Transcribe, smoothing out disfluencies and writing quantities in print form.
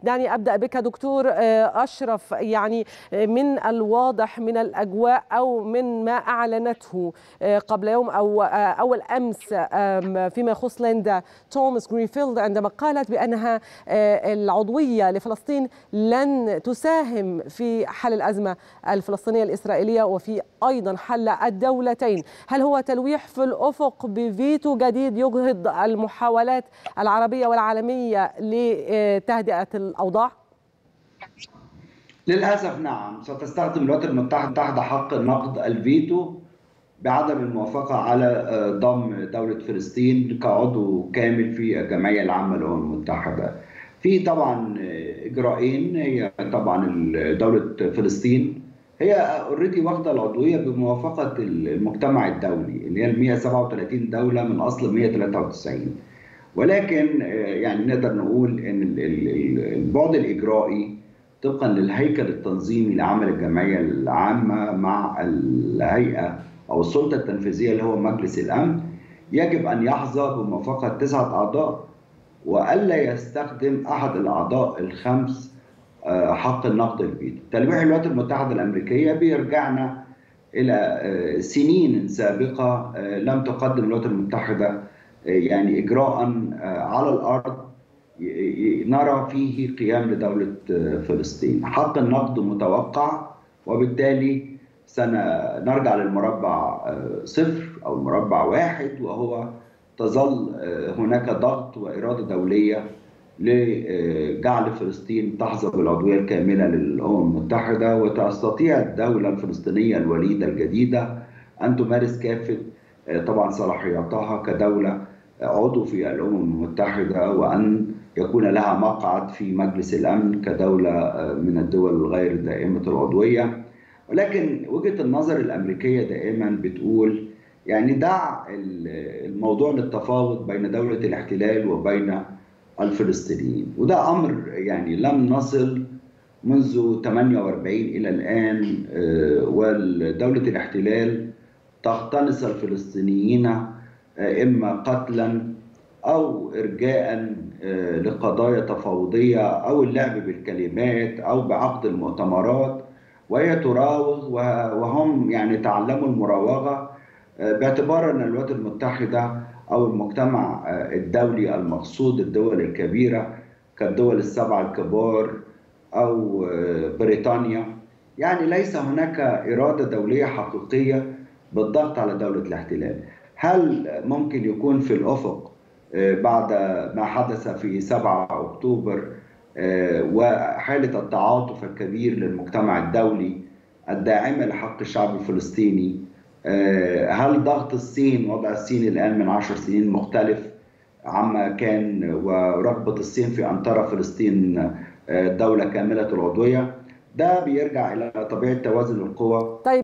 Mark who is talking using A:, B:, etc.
A: دعني أبدأ بك دكتور أشرف. يعني من الواضح من الأجواء أو من ما أعلنته قبل يوم أو أول أمس فيما يخص ليندا توماس جرينفيلد عندما قالت بأنها العضوية لفلسطين لن تساهم في حل الأزمة الفلسطينية الإسرائيلية وفي أيضا حل الدولتين. هل هو تلويح في الأفق بفيتو جديد يجهض المحاولات العربية والعالمية لتهدئة الأوضاع؟
B: للأسف نعم، ستستخدم الولايات المتحدة حق نقض الفيتو بعدم الموافقة على ضم دولة فلسطين كعضو كامل في الجمعية العامة للأمم المتحدة. في طبعا إجراءين، هي طبعا دولة فلسطين هي اوريدي واخدة العضوية بموافقة المجتمع الدولي اللي هي ال 137 دولة من أصل 193، ولكن يعني نقدر نقول ان البعد الاجرائي طبقا للهيكل التنظيمي لعمل الجمعيه العامه مع الهيئه او السلطه التنفيذيه اللي هو مجلس الامن يجب ان يحظى بموافقه 9 اعضاء والا يستخدم احد الاعضاء الخمس حق النقد الفيتو. تلويح الولايات المتحده الامريكيه بيرجعنا الى سنين سابقه لم تقدم الولايات المتحده يعني إجراء على الأرض نرى فيه قيام لدولة فلسطين. حق النقد متوقع، وبالتالي سنرجع للمربع 0 أو المربع 1، وهو تظل هناك ضغط وإرادة دولية لجعل فلسطين تحظى بالعضوية الكاملة للأمم المتحدة، وتستطيع الدولة الفلسطينية الوليدة الجديدة أن تمارس كافة طبعا صلاحياتها كدولة عضو في الأمم المتحدة، وأن يكون لها مقعد في مجلس الأمن كدولة من الدول الغير دائمة العضوية. ولكن وجهة النظر الأمريكية دائما بتقول يعني دع الموضوع للتفاوض بين دولة الاحتلال وبين الفلسطينيين، وده أمر يعني لم نصل منذ 48 إلى الآن، ودولة الاحتلال تقتنص الفلسطينيين إما قتلا أو إرجاء لقضايا تفاوضية أو اللعب بالكلمات أو بعقد المؤتمرات، وهي تراوغ وهم يعني تعلموا المراوغة باعتبار أن الولايات المتحدة أو المجتمع الدولي المقصود الدول الكبيرة كالدول السبعة الكبار أو بريطانيا، يعني ليس هناك إرادة دولية حقيقية بالضغط على دولة الاحتلال. هل ممكن يكون في الأفق بعد ما حدث في 7 أكتوبر وحالة التعاطف الكبير للمجتمع الدولي الداعمة لحق الشعب الفلسطيني، هل ضغط الصين، وضع الصين الآن من 10 سنين مختلف عما كان، ورغبة الصين في أن ترى فلسطين دولة كاملة العضوية؟ ده بيرجع إلى طبيعة توازن القوى.